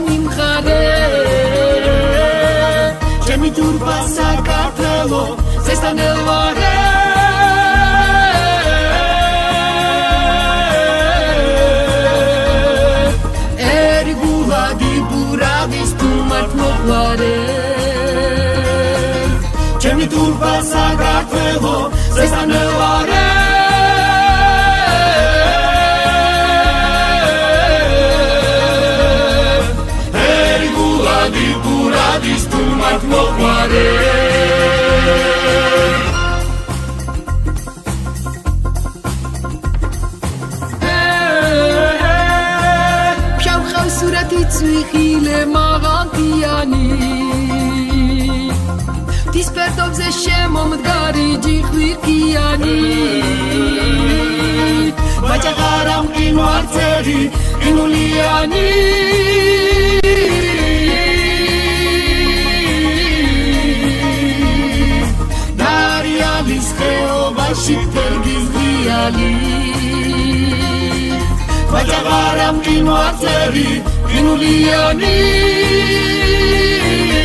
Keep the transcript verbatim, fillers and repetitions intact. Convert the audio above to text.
nimxare ჩემი ჯურბა საქართველო ზესტანელვარე ერიგულადი ბურავის თუმართ მოყვარე ჩემი ჯურბა საქართველო ზესტანელვარე Buradis tu mat moqare Psham khav surati tsvixile mağantiyani Tispertovze shemomdgari jikhvirkiyani Vajagaram inuartseri inuliani Shitergis diali Vajagaram inuatseri inuliani